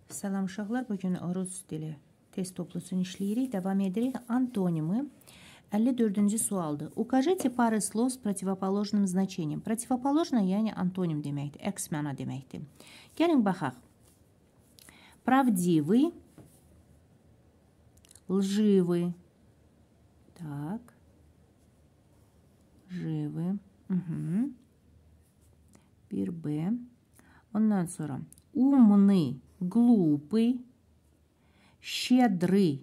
Salam uşaqlar, bugün rus dili test toplusunu işləyirik. Davam edirik. Антонимы. 54-cü sualdır. Укажите пары слов с противоположным значением. Противоположное, yəni антоним deməkdir, əks məna deməkdir. Gəlin baxaq. Правдивый, лживый. Так. Живый. Угу. Bir B. Ondan sonra умный, глупый, щедрый,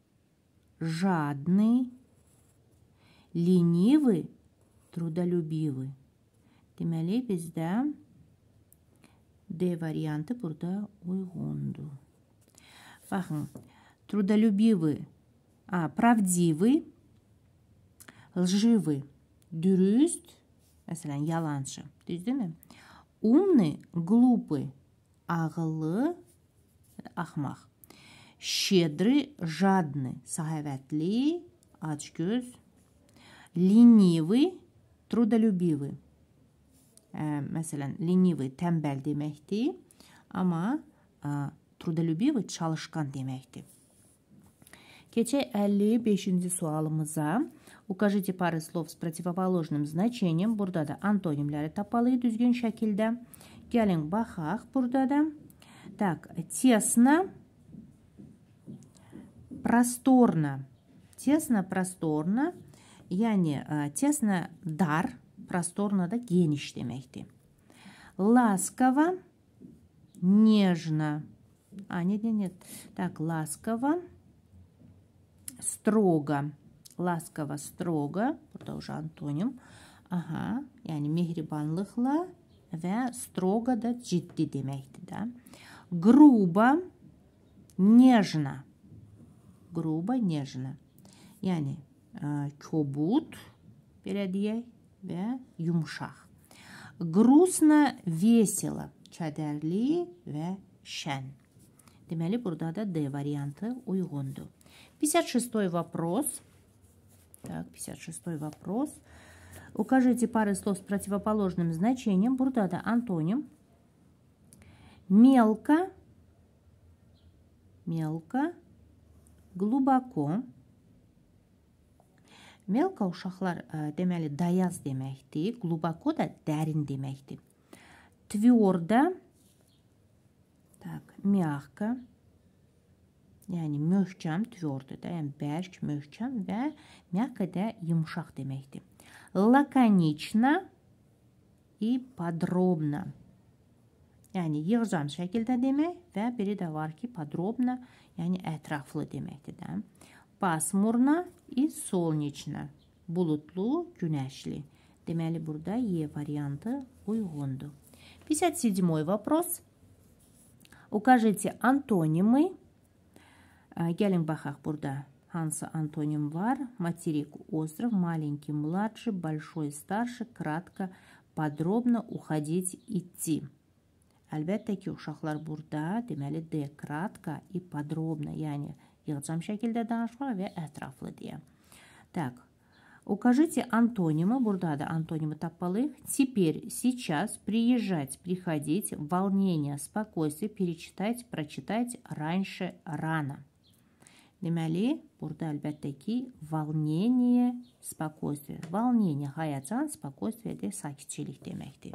жадный, ленивый, trudolюбивый. Deməli, bizdə D variantı burada uyğundur. Baxın, trudolюбивый, правдивый, lживый, dürüst, məsələn, yalançı, düzdürmü? Умный, глупый, ağıllı, axmaq. Щедрый, жадный, səxavətli, acgöz. Ленивый, trudolюбивый. Məsələn, ленивый tənbəl deməkdir, amma trudolюбивый çalışqan deməkdir. Keçək 55-ci sualımıza. Укажите пары слов с противоположным значением. Burada da antonimləri tapmalıyıq düzgün şəkildə. Gəlin baxaq burada da. Так, тесно, просторно. Тесно, просторно. Yəni, тесно dar, просторно da geniş deməkdir. Ласково, нежно. Нет. Так, ласково, strogo. Ласково, strogo. Burada уже antonim. Yəni mehribanlıqla və strogo da ciddi deməkdir də. Грубо, нежно. Грубо, нежно. Yəni kobud, belə deyək, və yumşaq. Грустно, весело. Kədərli və şən. Deməli, burada da D variantı uyğundur. 56-й вопрос. Так, 56-й вопрос. Укажите пары слов с противоположным значением. Burada da антоним. Мелко, мелко, глубоко. Melka uşaqlar deməli dayaz deməkdir. Gluboko da dərin deməkdir. Tverdo, tak, mягко. Yəni möhkəm, tverdo da, yəni bərk, möhkəm və mягко da yumşaq deməkdir. Лаконично и подробно. Yəni yığcam şəkildə demək və biri də var ki, подробно, yəni ətraflı deməkdir də. Пасмурно и солнечно. Bulutlu, günəşli. Deməli, burada E variantı uyğundur. 57-й вопрос. Укажите антонимы. Gəlin baxaq burada hansı antonim var. Материк, остров, маленький, младший, большой, старший, кратко, подробно, уходить, идти. Əlbəttə ki, uşaqlar burada deməli D, kratko и подробно, yəni yığcam şəkildə danışmaq və ətraflı deyə. Так, укажите антонимы. Burada da antonimы tapmalıyıq. Теперь, сейчас, приезжать, приходить, волнение, спокойствие, перечитать, прочитать, раньше, рано. Deməli, burada əlbəttə ki, волнение, спокойствие. Волнение, hayacan, спокойствие de sakitçilik deməkdir.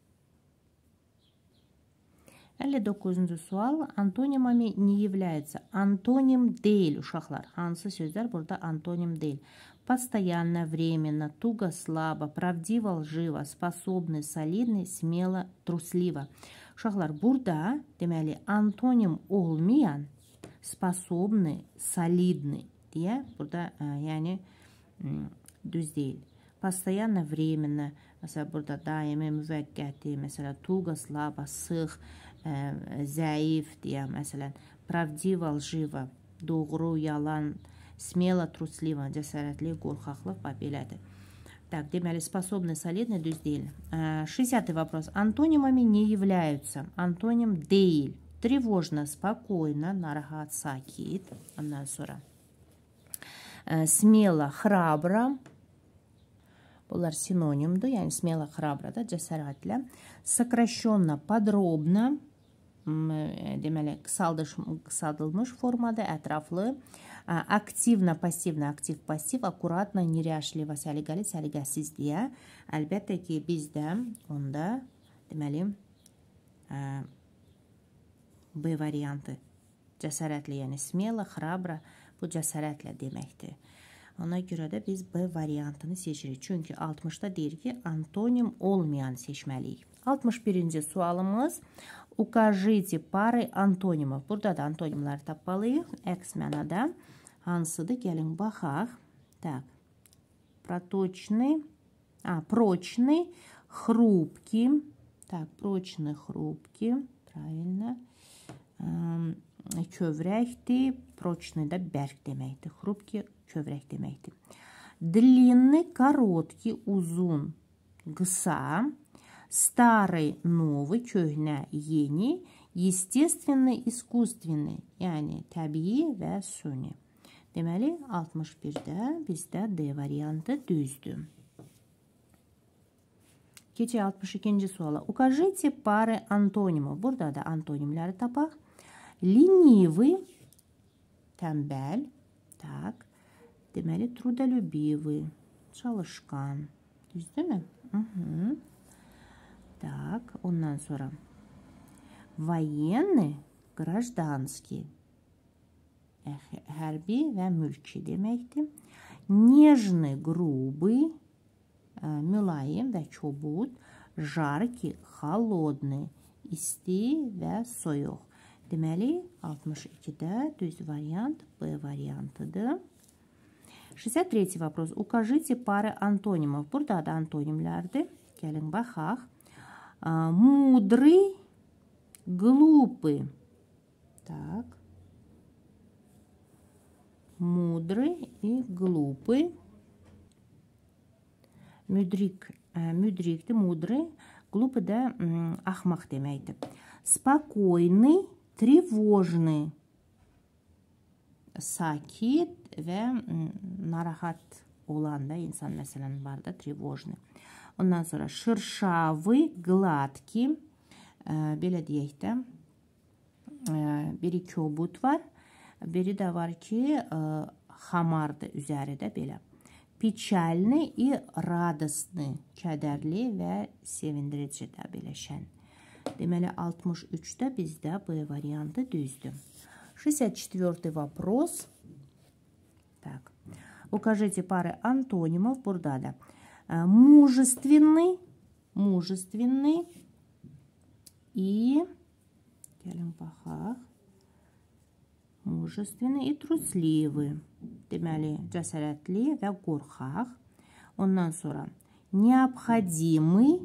59-cu sual. Antonimami не является. Antonim deyil uşaqlar. Hansı sözlər burada antonim deyil? Постоянно, временно, туго, слабо, правдиво, лживо, способный, солидный, смело, трусливо. Uşaqlar, burada deməli antonim olmayan способный, солидный deyə burada yəni düz deyil. Постоянно, временно. Məsələn, burada daimi, müvəqqəti, məsələn, tugo, slaba, sıx, zəif deyə, məsələn, pravdivo, ljivo, doğru, yalan, smelo, truslivo, cəsarətli, qorxaqlıq və belədir. Так, deməli, способный, солидный düz deyil. 60-й вопрос. Антонимами не являются. Антоним deyil. Тревожно, спокойно, narahat, sakit. Ondan sonra смело, храбро. Bunlar sinonimdir, yəni смело, храбро da cəsarətlə. Сокращенно, подробно, deməli, qısaldılmış formada, ətraflı, aktivna, passivna, aktiv, passiv, akkuratna, nirəşli və səliqəli, səliqəsiz deyə. Əlbəttə ki, bizdə onda, deməli, B variantı cəsarətli, yəni smela, xrabra, bu cəsarətlə deməkdir. Ona görə də biz B variantını seçirik. Çünki 60-da deyir ki, antonim olmayan seçməliyik. 61-ci sualımız. Укажите pары antonimov. Burada da antonimləri tapmalıyıq. Əks mənada hansıdır? Gəlin baxaq. Так. Проточный, прочный, хрупкий. Так, прочный, хрупкий. Правильно. Kövrəkdir. Прочный da bərk deməkdir. Хрупкий kövrək deməkdir. Длинный, kороткий, uzun, qısa. Старый, новый, köhnə, yeni. Естественный, искусственный, yəni təbii və süni. Deməli, 61-də bizdə D variantı düzdür. Keçək 62-ci suala. Укажите pары antonimov. Burada da antonimləri tapaq. Ленивый, tənbəl. Tak. Deməli, trudolюбивый, çalışqan. Düzdürmü? Так, ondan sonra военный, гражданский, hərbi və mülki deməkdir. Нежный, грубый, mülayim və kobud. Жаркий, холодный, isti və soyuq. Deməli, 62-də düz variant B variantıdır. 63-ci вопрос. Укажите pары antonimov. Burada da antonimlərdir. Gəlin baxaq. Мудрый, глупый. Так. Мудрый и глупый. Müdrikdir, mudri. Глупый da axmaq deməkdir. Spokойный, trevожный. Sakit və narahat olan da insan məsələn var da, trevожный. Ondan sonra şırşavı, gladki, belə deyək də, biri kobud var, biri də var ki, xamardır üzəridə belə. Pечальный и radostный, kədərli və sevindirici də belə şən. Deməli, 63-də bizdə B variantı düzdür. 64-й вопрос. Так. Укажите pары антонимов. Burada da мужественный, и gəlin baxaq. Mujestvenный и трусливый. Deməli, cəsarətli və qorxaq. Ondan sonra необходимый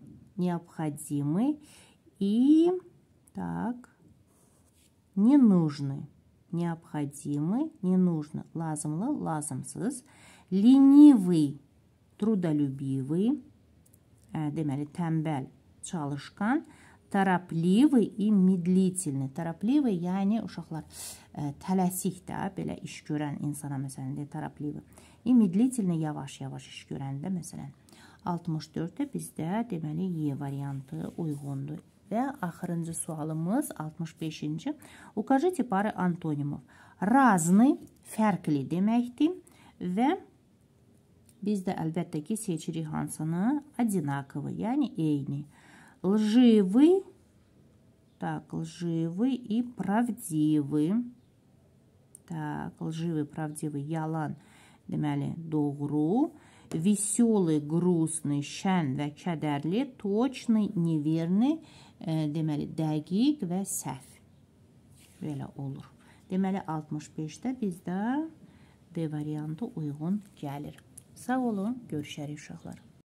и так, ненужный. Необходимый, ненужный. Lazımlı, lazımsız. Ленивый, trudolюбивый. Deməli, tənbəl, çalışqan. Торопливый и медлительный. Торопливый, yəni uşaqlar tələsik də, belə iş görən insana məsələn deyir, торопливый. И медлительный, yavaş-yavaş iş görəndə məsələn. 64-də bizdə deməli Y variantı uyğundur. Və axırıncı sualımız 65-ci. Укажите pары antonimov. Разный, fərqli deməkdir və biz də əlbəttə ki seçirik hansını? Одинаковый, yəni eyni. Лживый, так, лживый и правдивый. Так, лживый, правдивый, yalan, deməli, doğru. Веселый, грустный, şən və kədərli. Точный, неверный, deməli, dəqiq və səhv. Belə olur. Deməli, 65-də bizdə D variantı uyğun gəlir. Sağ olun, görüşərik uşaqlar.